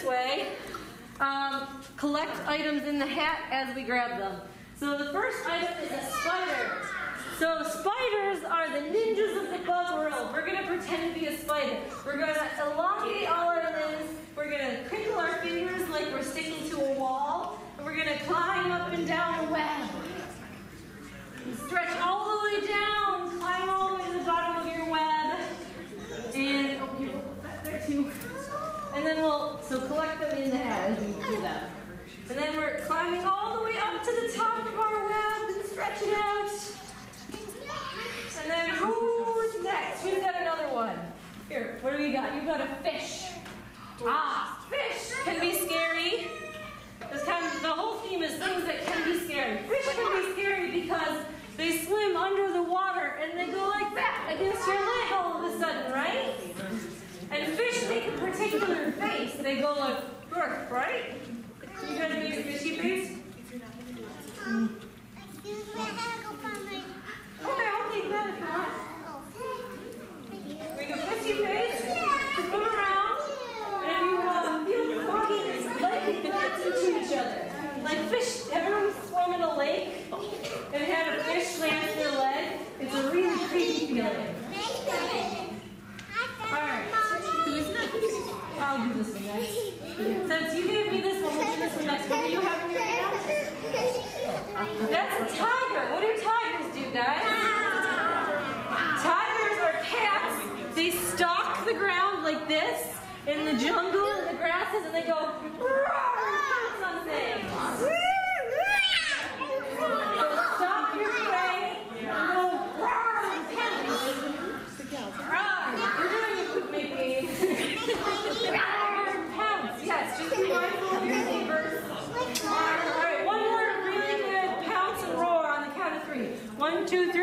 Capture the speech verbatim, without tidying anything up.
this way. Um, collect items in the hat as we grab them. So the first item is a spider. So spiders are the ninjas of the bug world. We're going to pretend to be a spider. We're going to elongate all our limbs. We're going to crinkle our fingers like we're sticking to a wall. And we're going to climb up and down the web. And stretch all the way down. Climb all the way to the bottom of your web. And oh, here, back there too. And then we'll, so collect them in the hat as we do that. And then we're climbing all the way up to the top of our web and stretch it out. And then who's next? We've got another one. Here, what do we got? You've got a fish. Ah, fish can be scary. This kind of, the whole theme is things that can be scary. Fish can be scary because they swim under the water and they go like that against your leg all of a sudden, right? And fish make a particular face. They go like, right? You guys make a fishy face? Mm. Okay, I'll take that if you want. Make a fishy face, swim around, and you uh, feel the body is like that into each other. Like fish, everyone swum in a lake and had a fish land in their leg. It's a really creepy feeling. Alright. I'll do this one next. Since you gave me this one, we'll do this one next. What do you have in your hand? That's a tiger. What do tigers do, guys? Tigers are cats. They stalk the ground like this in the jungle and the grasses, and they go roar on things. So stop your prey and go roar on things. You're doing a good making. Pounce. Yes, just be mindful of your neighbors. All right, one more really good pounce and roar on the count of three. One, two, three.